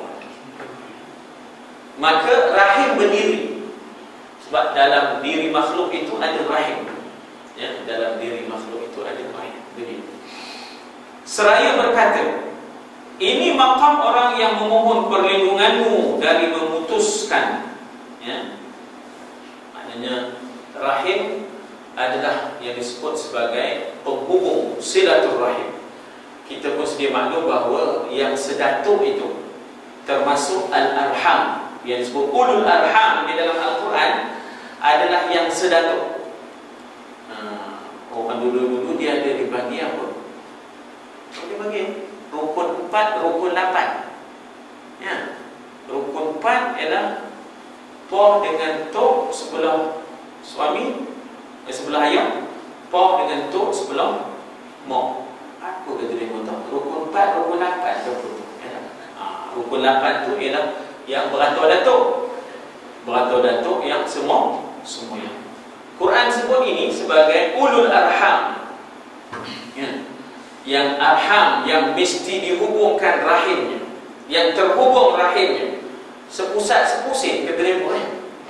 maka rahim berdiri. Sebab dalam diri makhluk itu ada rahim, ya, dalam diri makhluk itu ada rahim berdiri. Seraya berkata, ini makam orang yang memohon perlindunganmu dari memutuskan, ya. Maknanya rahim adalah yang disebut sebagai penghubung, silaturahim. Kita pun sedia maklum bahawa yang sedatuk itu termasuk al-arham, yang disebut ulul arham di dalam Al-Quran, adalah yang sedatuk. Ha, orang dulu-dulu dia ada dibagi apa? Dia bagi rukun empat, rukun lapan. Ya. Rukun empat ialah poh dengan tok sebelah suami, eh, sebelah ayah, poh dengan tok sebelah mak. Aku kata dia tahu. Rukun empat, rukun lapan tu. Ya. Ha, rukun lapan tu ialah yang beratur datuk. Beratur datuk yang semua semua yang Quran sebut ini sebagai ulul arham. Ya. Yang arham yang mesti dihubungkan rahimnya, yang terhubung rahimnya, sepusat sepusing kata dia boleh.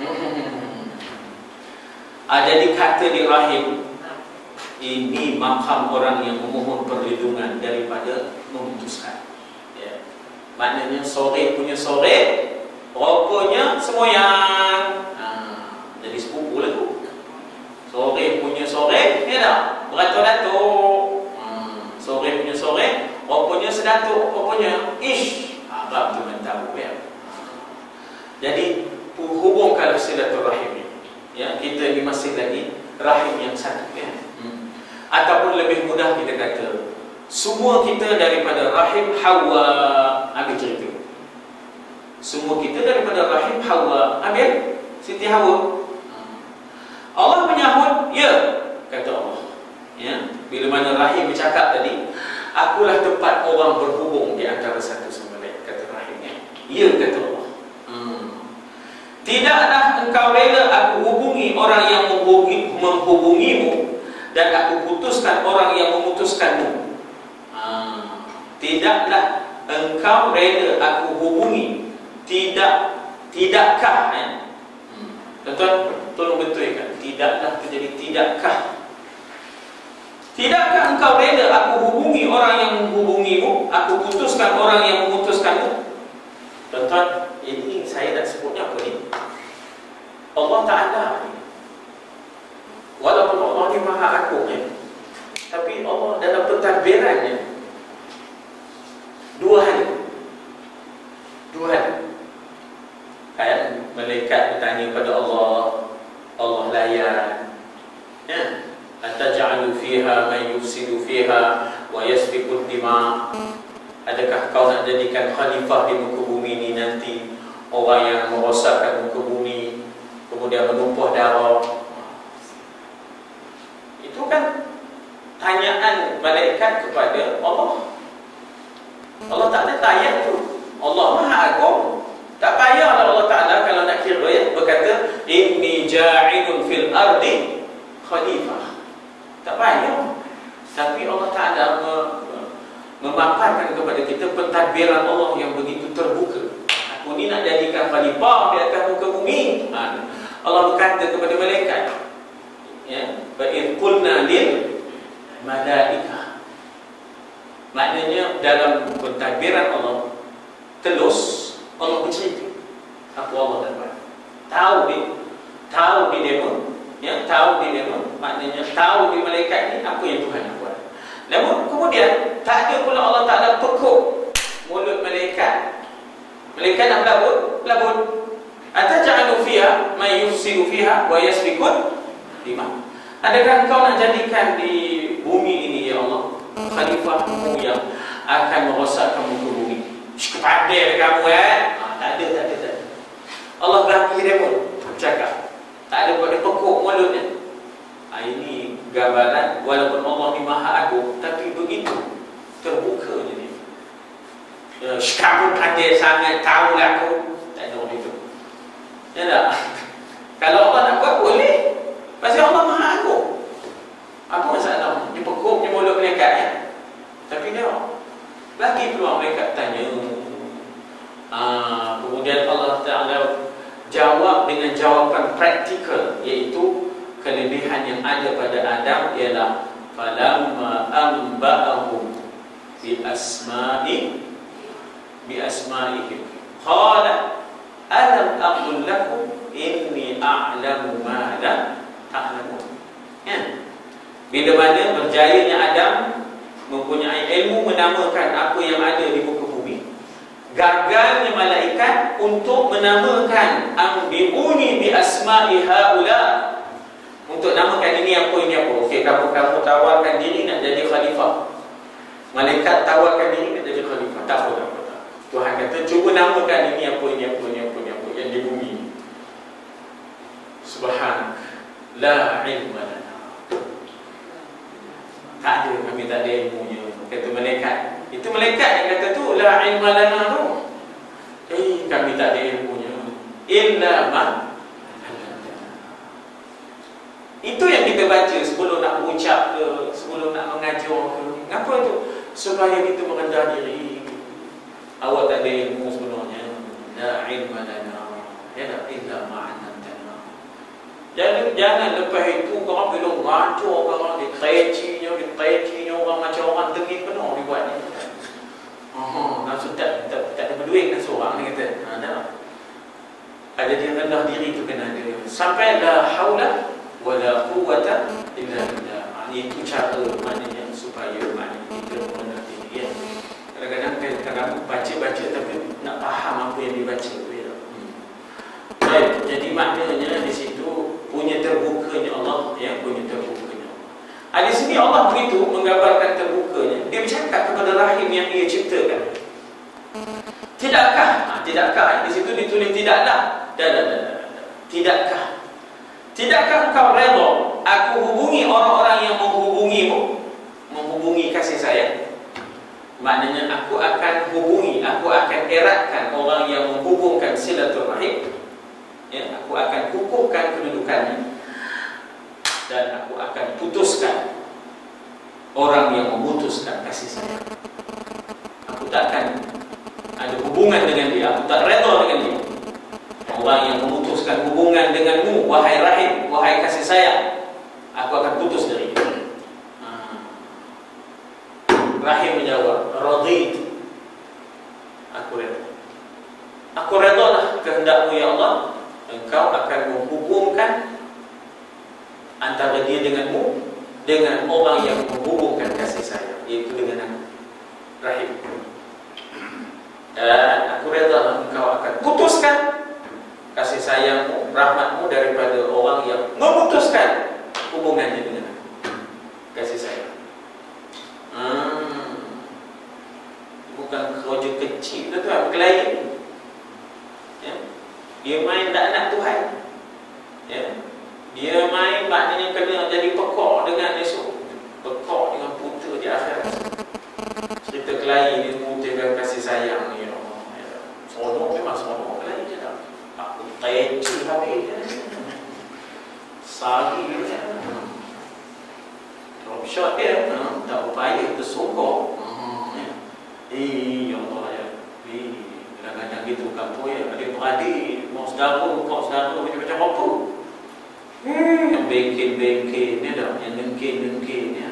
Ah, jadi kata di rahim ini makam orang yang memohon perlindungan daripada memutuskan. Ya. Maknanya sore punya sore, rokoknya semoyang. Ha, jadi sepupu lah tu. Sore punya sore, ya tak? Beratur-datuk. Hmm. Sore punya sore, rokoknya sedatuk, rokoknya ish. Arab tu tahu ya. Jadi hubungkan silaturahim. Ya, kita ini masih lagi rahim yang satu ya. Hmm. Ataupun lebih mudah kita kata, semua kita daripada rahim Hawa. Ambil cerita. Semua kita daripada rahim Hawa. Ambil Siti Hawa. Allah menyahut, ya, kata Allah. Ya, bila mana rahim bercakap tadi, akulah tempat orang berhubung di antara satu sama lain, kata rahimnya. Ya, kata Allah. Hmm. Tidaklah engkau rela aku hubungi orang yang menghubungi, menghubungimu, dan aku putuskan orang yang memutuskanmu. Hmm. Tidaklah engkau rela aku hubungi, tidak, tidakkah eh? Hmm. Tuan-tuan, tolong betulkan. Tidaklah terjadi tidakkah. Tidakkah engkau rela aku hubungi orang yang menghubungimu, aku putuskan orang yang memutuskanmu? Tuan-tuan, ini saya nak sebutnya apa ni? Allah Ta'ala ni, walaupun Allah ni Maha Agung ya, tapi Allah dalam pentadbirannya dua hal. Dua hal. Kan malaikat bertanya pada Allah, Allah layan, ya, ataj'alu fiha man yufsidu fiha wa yasfiku dima. Adakah kau nak jadikan khalifah di muka bumi ini nanti orang yang merosakkan muka bumi, kemudian menumpah darah? Itu kan tanyaan malaikat kepada Allah. Allah Ta'ala tanya tu. Allah Maha Agung. Tak payahlah Allah Ta'ala kalau nak kira ya, berkata inni ja'ilun fil ardi khalifah. Tak payah. Tapi Allah Ta'ala memaparkan kepada kita pentadbiran Allah yang begitu terbuka. Aku ni nak jadikan khalifah di atas muka bumi. Ha. Allah berkata kepada malaikat, ya, fa in qulna lil malaikah. Maknanya dalam pentadbiran Allah, telus Allah bercerita apa Allah dapat. Tahu di tahu di demo, ya, tahu di demo, maknanya tahu di malaikat ni apa yang Tuhan nak buat. Namun kemudian tak ada pula Allah Ta'ala pekuk mulut malaikat. Malaikat nak belabut, belabut. Ataj'alu fiha man yufsidu fiha wa yasfikun dima. Adakah engkau nak jadikan di bumi ini ya Allah khalifahmu yang akan merosakkan muka bumi? Kepada kamu eh? Ha, tak ada, tak ada, tak ada. Allah bagi dia pun cakap. Tak ada pada pekuk mulutnya. Ha, ini gambaran walaupun Allah ni Maha Agung, tapi begitu terbuka jadi. Ya, kamu pandai sangat, tahulah aku. Tak ada orang itu. Ya tak? Kalau Allah nak buat boleh. Pasal Allah Maha Agung. Apa masalah? Dia pekuk dia mulut malaikat ya. Tapi dia bagi peluang malaikat tanya. Ah, kemudian Allah Ta'ala jawab dengan jawapan praktikal, iaitu kelebihan yang ada pada Adam ialah falamma amba'ahum bi asma'i bi asma'ihim qala alam aqul lakum inni a'lamu ma la ta'lamun. Ya. Bila mana berjayanya Adam mempunyai ilmu menamakan apa yang ada di muka bumi, gagalnya malaikat untuk menamakan ambiuni bi asma'i haula, untuk namakan ini apa ini apa. Okey, kamu kamu tawarkan diri nak jadi khalifah. Malaikat tawarkan diri nak jadi khalifah. Tak apa, tak apa. Tuhan kata cuba namakan ini apa ini apa ini apa ini apa yang di bumi. Subhanak la ilma lana. Tak ada, kami tak ada ilmunya, kata malaikat. Itu malaikat yang kata tu, la ilma lana tu. Eh, kami tak ada ilmunya. Illa ma. Itu yang kita baca sebelum nak berucap ke, sebelum nak mengajar ke. Kenapa tu? Supaya kita merendah diri. Awak tak ada ilmu sebenarnya. La ilma lana. Ya la illa ma 'allamtana. Jangan jangan lepas itu korang belum ngajar korang di krecinya, di krecinya orang macam orang dengki penuh dibuatnya. Oh, maksud tak tak tak ada berduit kan seorang ni kata. Ha dah. Ada dia rendah diri tu kena ada. Sampai la haula wala quwwata illa billah. Ini itu cara maknanya supaya maknanya kita rendah diri ya. Kadang-kadang kadang baca-baca tapi nak faham apa yang dibaca tu ya. Baik, jadi maknanya di situ punya terbukanya Allah ya, punya terbukanya. Ah, di sini Allah begitu menggambarkan terbukanya. Dia bercakap kepada rahim yang Dia ciptakan. Tidakkah? Ha, tidakkah? Di situ ditulis tidaklah. Dah, dah, dah, dah. Tidakkah? Tidakkah engkau redha aku hubungi orang-orang yang menghubungimu, menghubungi kasih sayang? Maknanya aku akan hubungi, aku akan eratkan orang yang menghubungkan silaturahim. Ya, aku akan kukuhkan kedudukannya dan aku akan putuskan orang yang memutuskan kasih sayang. Aku tak akan ada hubungan dengan dia, aku tak redha dengan dia. Orang yang memutuskan hubungan denganmu, wahai rahim, wahai kasih sayang, aku akan putus dari dia. Rahim menjawab, radit. Aku redha. Aku redha lah kehendakmu ya Allah. Engkau akan menghubungkan antara dia denganmu dengan orang yang menghubungkan kasih sayang, iaitu dengan aku, rahim. Dan aku redha lah engkau akan putuskan kasih sayangmu, rahmatmu daripada orang yang memutuskan hubungannya dengan aku, kasih sayang. Hmm. Bukan kerja kecil tu tuan, berkelahi. Ya. Dia main tak nak Tuhan. Ya. Dia main maknanya kena jadi pekak dengan esok, pekak dengan putra di akhirat. Cerita kelahi dia mengutipkan kasih sayang ni. Ya. Seronok memang seronok kelahi je tak. Aku teci habis je. Sari je. Drop shot dia, ha, tak upaya tersokong. Hmm, ya. Eh, ya Allah ya. Eh, kadang-kadang gitu kampung ya, adik-beradik, mak saudara, kak saudara macam-macam apa. Hmm, yang bengkel-bengkel ni dah, yang dengkin-dengkin ya.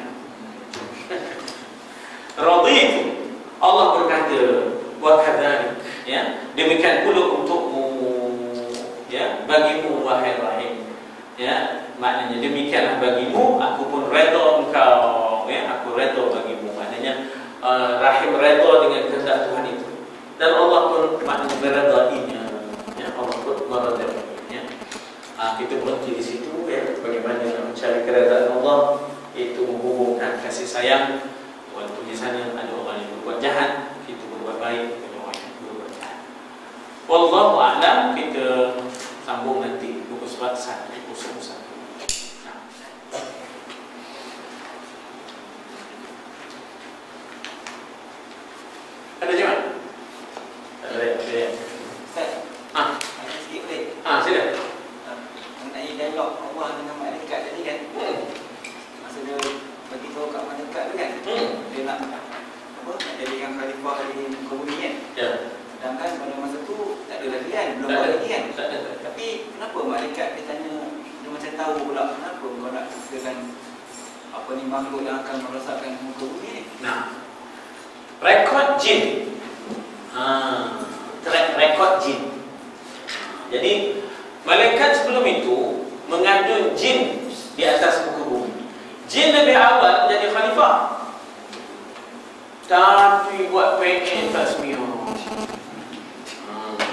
Raditu. Allah berkata, wa kadzalik, ya. Demikian pula untukmu, ya, bagimu wahai rahim. Ya, maknanya demikianlah bagimu, aku pun redha engkau, ya, aku redha bagimu. Maknanya uh, rahim redha dengan kehendak Tuhan itu. Dan Allah pun maknanya meredainya, ya, Allah pun meredainya. Ah, kita berhenti di situ ya, bagaimana mencari keredaan Allah, itu menghubungkan kasih sayang. Walaupun di sana ada orang yang berbuat jahat, kita berbuat baik, ada orang yang berbuat jahat. Wallahu a'lam. Kita sambung nanti buku surat satu. Ada je mana? Ada dia, ada dia. Ustaz, Ah, tanya sikit boleh? ah, sila. Mengenai dialog Allah dengan malaikat tadi kan, Hmm. masa dia bagi tahu kat malaikat tu kan, Hmm. dia nak apa? Nak jadikan khalifah di muka bumi kan. Ya. Sedangkan pada masa tu tak ada lagi kan, belum Tak ada ada. lagi kan. Tak ada, tak ada. Tapi kenapa malaikat dia tanya, dia macam tahu pula kenapa kau nak ciptakan apa ni makhluk yang akan merosakkan muka bumi ni? Nah, rekod jin. Ha, track rekod jin. Jadi malaikat sebelum itu mengandung jin di atas muka bumi. Jin lebih awal jadi khalifah, tapi buat pengen tak semia.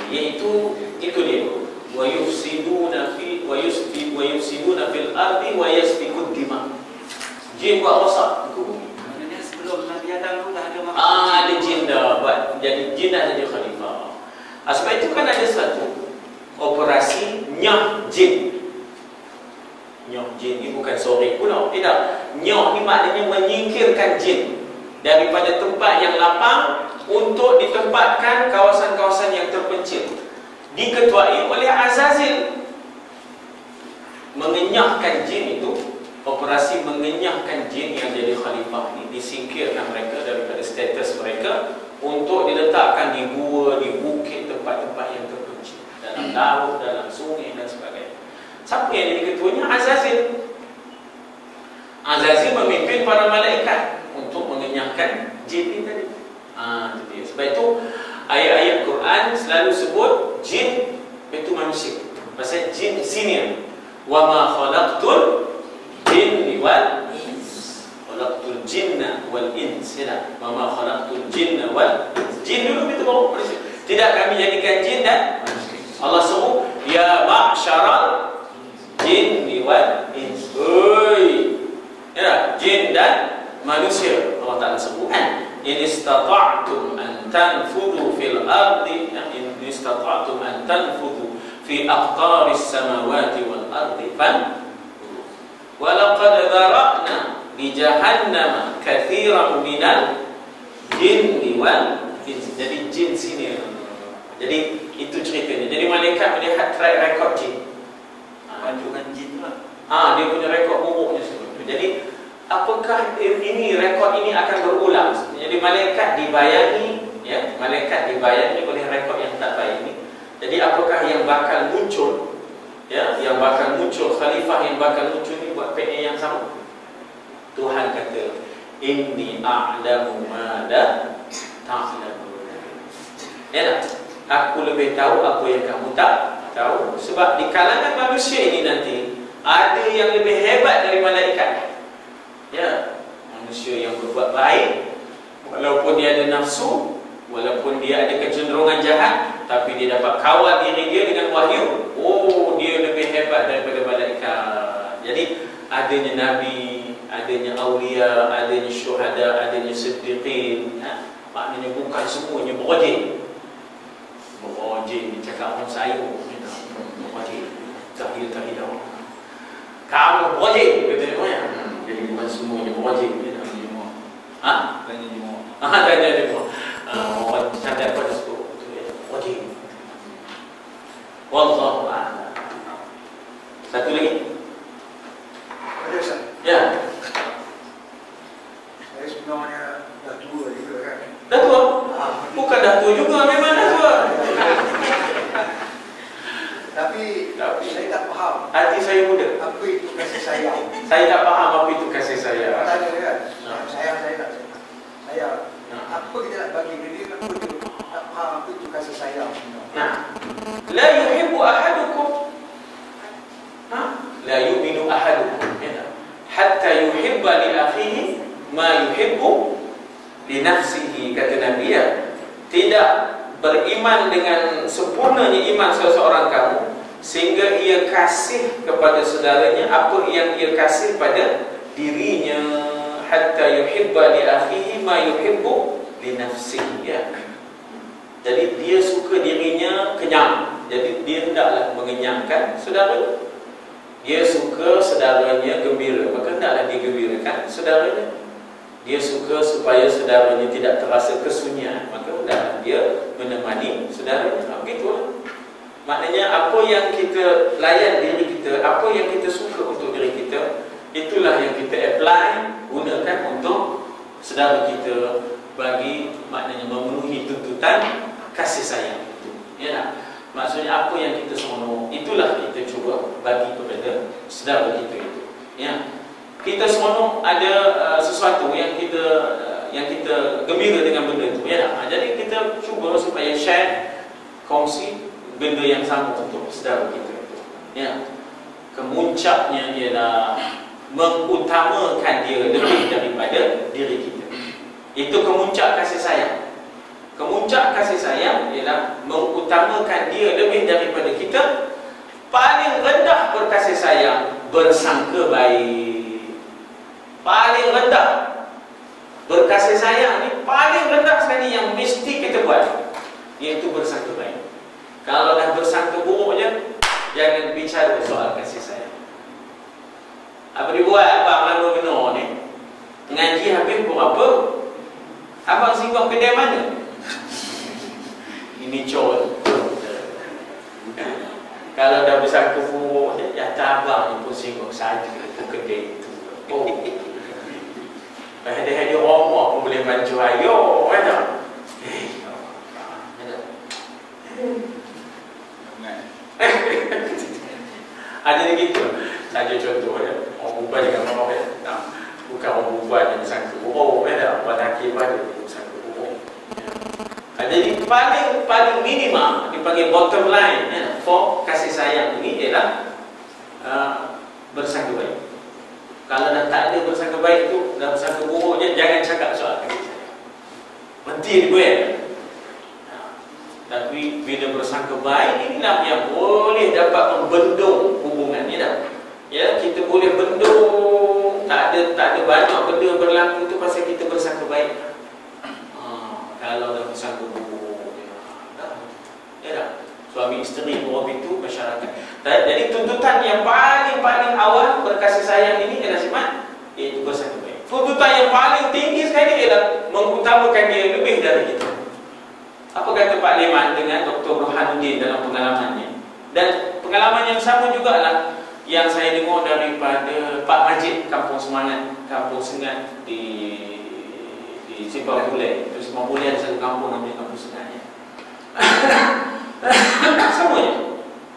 Iaitu itu dia. Wa yufsiduna fi wa yusfi wa yufsiduna fil ardi wa yasfikud dima. Jin buat rosak muka bumi. Maknanya sebelum Nabi Adam tu dah ada makhluk. Ah, ada jin dah buat. Jadi jin dah jadi khalifah. Ah, sebab itu kan ada satu operasi nyah jin. Nyah jin ni bukan sore pula. Tidak. Nyah ni maknanya menyingkirkan jin daripada tempat yang lapang untuk ditempatkan kawasan-kawasan yang terpencil. Diketuai oleh Azazil. Mengenyahkan jin itu, operasi mengenyahkan jin yang jadi khalifah ini, disingkirkan mereka daripada status mereka untuk diletakkan di gua, di bukit, tempat-tempat yang terpencil, dalam laut, dalam sungai dan sebagainya. Siapa yang jadi ketuanya? Azazil. Azazil memimpin para malaikat untuk mengenyahkan jin ini tadi. Ah, itu dia. Sebab itu ayat-ayat Quran selalu sebut jin itu manusia. Pasal jin sini, wa ma khalaqtul jinni wal ins. Khalaqtul jinna wal ins. Ya, wa ma khalaqtul jinna wal ins. Jin dulu itu baru manusia. Tidak kami jadikan jin dan manusia. Allah sebut ya ma'syaral jinni wal ins. Oi. Ya, jin dan manusia. Allah Taala sebut kan, in istata'tum an tanfudhu fil ardi, in istata'tum an tanfudhu fi aqtaris samawati wal ardi fan wa laqad dhara'na li jahannam katsiran minal jinni wal ins. Jadi jin sini. Jadi itu ceritanya. Jadi malaikat melihat track record jin. Pandukan jin lah. Ah, dia punya rekod buruknya semua. Jadi apakah ini rekod ini akan berulang? Jadi malaikat dibayangi, ya, malaikat dibayangi oleh rekod yang tak baik ini. Jadi apakah yang bakal muncul, ya, yang bakal muncul, khalifah yang bakal muncul ini buat P A yang sama? Tuhan kata, inni a'lamu ma la ta'lamun. Ya, aku lebih tahu apa yang kamu tak tahu. Sebab di kalangan manusia ini nanti ada yang lebih hebat dari malaikat. Ya, manusia yang berbuat baik, walaupun dia ada nafsu, walaupun dia ada kecenderungan jahat, tapi dia dapat kawal diri dia dengan wahyu. Oh, dia lebih hebat daripada malaikat. Jadi adanya nabi, adanya aulia, adanya syuhada, adanya siddiqin, ha? Maknanya bukan semuanya berwajib. Berwajib cakap orang sayur, berwajib tahil-tahil orang. Kamu berwajib kata dia. Jadi bukan semuanya berwajib. Tanya jemaah. Ha? Tanya jemaah. Ah, tanya jemaah. Ah, sangat pada sebut wajib. Wallahu a'lam. Satu lagi. Ada Ustaz. Ya. Saya sebenarnya dah tua juga kan. Dah tua? Bukan dah tua juga, memang dah tua. Tapi, tapi saya tak faham Hati saya muda. apa itu kasih sayang. Saya tak faham apa itu kasih sayang. Tanya dia kan, Ha. sayang saya tak sayang. Ha. Apa kita nak bagi dia, apa itu? Tak faham apa itu kasih sayang. Nah, la yuhibbu ahadukum, ha? La yu'minu ahadukum, ya, hatta yuhibba li akhihi ma yuhibbu li nafsihi, kata Nabi, ya. Tidak beriman dengan sempurnanya iman seseorang kamu sehingga ia kasih kepada saudaranya apa yang ia kasih pada dirinya, hatta yuhibba li akhihi ma yuhibbu li nafsihi, ya. Jadi dia suka dirinya kenyang, jadi dia hendaklah mengenyangkan saudaranya. Dia suka saudaranya gembira, maka hendaklah dia gembirakan saudaranya. Dia suka supaya saudaranya tidak terasa kesunyian, maka hendaklah dia menemani saudaranya. Begitulah. Maknanya apa yang kita layan diri kita, apa yang kita suka untuk diri kita, itulah yang kita apply, gunakan untuk saudara kita, bagi maknanya memenuhi tuntutan kasih sayang itu. Ya tak? Maksudnya apa yang kita seronok, itulah kita cuba bagi kepada saudara kita itu. Ya. Kita seronok ada uh, sesuatu yang kita uh, yang kita gembira dengan benda itu. Ya tak? Jadi kita cuba supaya share, kongsi benda yang sama untuk saudara kita itu. Ya. Kemuncaknya ialah mengutamakan dia lebih daripada diri kita. Itu kemuncak kasih sayang. Kemuncak kasih sayang ialah mengutamakan dia lebih daripada kita. Paling rendah berkasih sayang, bersangka baik. Paling rendah berkasih sayang ni, paling rendah sekali yang mesti kita buat, iaitu bersangka baik. Kalau dah bersangka buruk je, jangan bicara soal kasih sayang. Apa dia buat abang lalu benar ni? Ngaji habis pukul apa? Abang singgah kedai mana? Ini col. Kalau dah bersangka buruk je, jatah abang ni pun singgah saja ke kedai itu. Oh. Ada-ada orang pun boleh bantu ayo, ada. Eh, ada lagi gitu. Saja contoh ya. Orang berubah dengan orang lain. Nah, bukan orang berubah yang bersangka buruk, ada. Orang lelaki pun ada bersangka buruk. Jadi paling paling minima dipanggil bottom line ya, for kasih sayang ini ialah uh, bersangka baik. Kalau dah tak ada bersangka baik tu, dah bersangka buruk je, jangan cakap soal kasih sayang. Mesti dibuat. Tapi bila bersangka baik, inilah yang boleh dapat membendung hubungan ni dah. Ya, kita boleh bendung. Tak ada tak ada banyak benda berlaku tu pasal kita bersangka baik. Ha, kalau dah bersangka buruk, ya dah. Ya dah. Suami isteri orang itu masyarakat. Jadi tuntutan yang paling-paling awal berkasih sayang ini ialah sifat iaitu bersangka baik. Tuntutan yang paling tinggi sekali ialah mengutamakan dia lebih dari kita. Apa kata Pak Leman dengan Doktor Burhanuddin dalam pengalamannya? Dan pengalaman yang sama jugalah yang saya dengar daripada Pak Majid, Kampung Semangat, Kampung Sengat di di Simpang Bulai. Itu Simpang Bulai ada satu kampung namanya Kampung Sengat ya. Semuanya.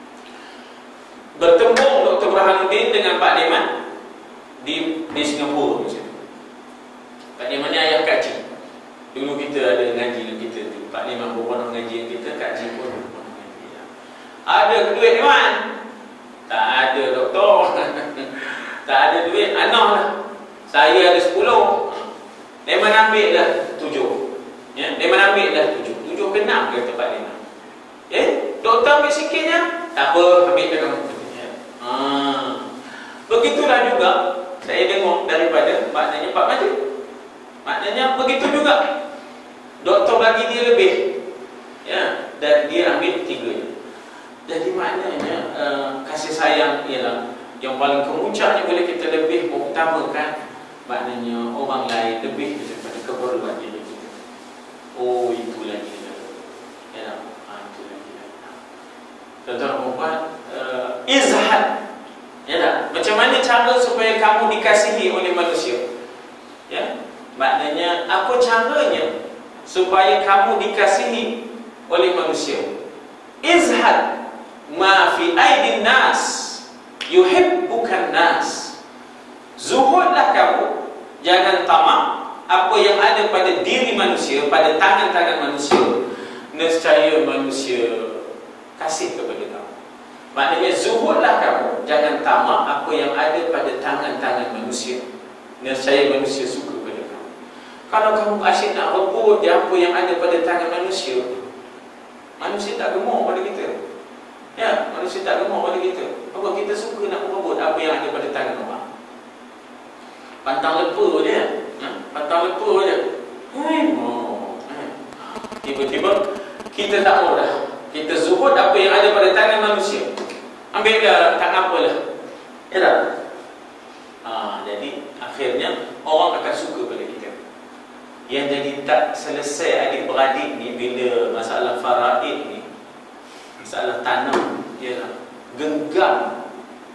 Bertemu Doktor Burhanuddin dengan Pak Leman di di Singapura macam. Pak Leman ni ayah Kak Cik. Dulu kita ada ngaji dengan kita tu. Pak Leman berbual ngaji dengan kita, Kak Cik pun berbual ngaji. Ada duit Leman? Tak ada doktor. Tak ada duit, anak lah. Saya ada sepuluh. Leman ambil lah tujuh. Ya, Leman ambil lah tujuh. Tujuh ke enam kata Pak Leman. Eh, doktor ambil sikitnya? Tak apa, ambil lah kamu. Ya. Ha. Begitulah juga saya dengar daripada maknanya Pak Majid. Maknanya begitu juga. Doktor bagi dia lebih, ya, dan dia ambil tiga. Jadi maknanya uh, kasih sayang ialah yang paling kemuncaknya boleh kita lebih mengutamakan maknanya orang lain lebih daripada keperluan diri kita. Oh, itu lagi ya, ha, itu lagi. Tuan-tuan perempuan, uh, izhad, ya tak? Macam mana cara supaya kamu dikasihi oleh manusia? Ya, maknanya apa caranya supaya kamu dikasihi oleh manusia? Izhad ma fi aidin nas yuhibbukan nas. Zuhudlah kamu, jangan tamak apa yang ada pada diri manusia, pada tangan-tangan manusia, nescaya manusia kasih kepada kamu. Maknanya zuhudlah kamu, jangan tamak apa yang ada pada tangan-tangan manusia, nescaya manusia suka. Kalau kamu asyik nak rebut dia apa yang ada pada tangan manusia, manusia tak gemuk pada kita. Ya, manusia tak gemuk pada kita. Apa kita suka nak rebut apa yang ada pada tangan orang. Pantang lepa dia, ha? Pantang lepa dia. Hmm. Oh. Tiba-tiba kita tak mau dah. Kita zuhud apa yang ada pada tangan manusia. Ambil dah, tak apalah. Ya tak? Ha, jadi akhirnya orang akan suka pada kita. Yang jadi tak selesai adik-beradik ni bila masalah faraid ni, masalah tanam, ialah genggam,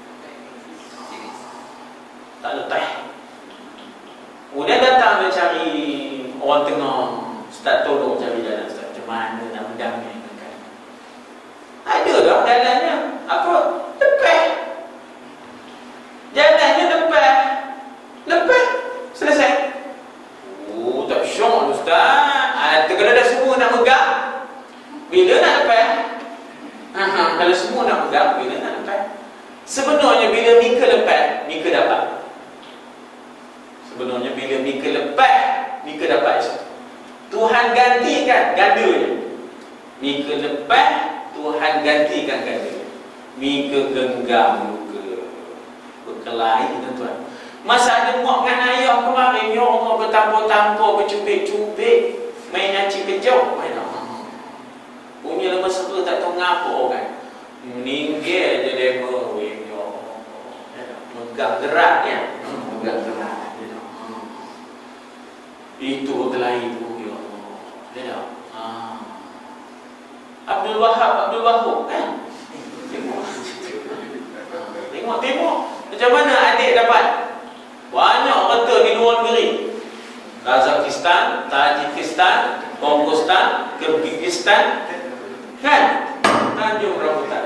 tak letih. Kemudian datang dia cari orang tengah, Ustaz tolong cari jalan Ustaz, macam mana nak mendamaikan. Ada dah jalannya. Apa? Lepas jalannya lepas lepas selesai. Oh, tak syok Ustaz. Ah, kalau dah semua nak megang, bila nak lepas? Ha, kalau semua nak megang, bila nak lepas? Sebenarnya bila Mika lepas, Mika dapat. Sebenarnya bila Mika lepas, Mika dapat. Tuhan gantikan gandanya. Mika lepas Tuhan gantikan gandanya. Mika genggam muka berkelahi tuan-tuan. Masa ada muak dengan ayah kemarin, ya Allah, bertampur-tampur, bercubit-cubit, main nyaci kejauh. Main apa? Punya lepas sekolah tak tahu ngapa orang. Meninggal je demo. Ya Allah. Megang geraknya. Megang gerak. Itu berkelahi tu. Ya Allah. Ya Allah. Abdul Wahab, Abdul Wahab kan? Tengok. Tengok, tengok. Macam mana adik dapat? Banyak kata di luar negeri. Kazakhstan, Tajikistan, Kongostan, Kyrgyzstan, kan? Tanjung Rambutan.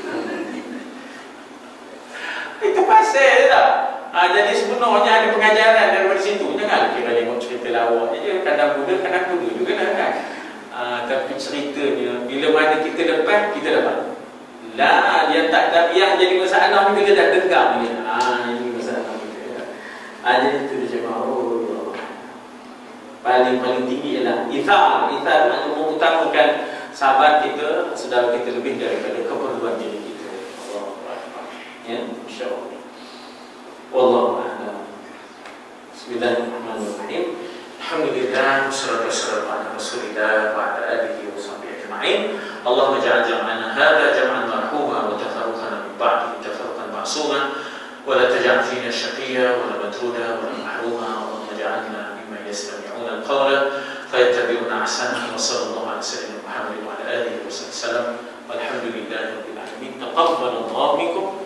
Itu pasal je tak? Ha, jadi sebenarnya ada pengajaran daripada situ. Jangan kira tengok cerita lawak je. Kadang muda, kadang muda juga kan? Ha, tapi ceritanya, bila mana kita lepas, kita dapat. Lah, dia tak ada yang jadi masalah, kita dah dengar dia. Ha, ini masalah kita. Ha, jadi itu dia cakap, oh, paling-paling tinggi ialah ithar. Ithar maknanya mengutamakan sahabat kita, saudara kita lebih daripada keperluan diri kita. Allah, ya, insyaAllah. Wallahu a'lam. Bismillahirrahmanirrahim. Alhamdulillah, wassalatu wassalamu ala Rasulillah wa ala alihi wa sahbihi ajma'in. Allahumma ja'al jam'ana hadha jam'an marhuma wa tafarruqana min ba'dihi tafarruqan ma'suma wa la taj'al fina shaqiyya wa la matruda wa la mahruma. Allahumma ja'alna mimman yastami'una al-qawla fayattabi'una ahsanahu. Wa sallallahu ala sayyidina Muhammad wa ala alihi wa sallam. Walhamdulillahi rabbil alamin. Taqabbalallahu minkum.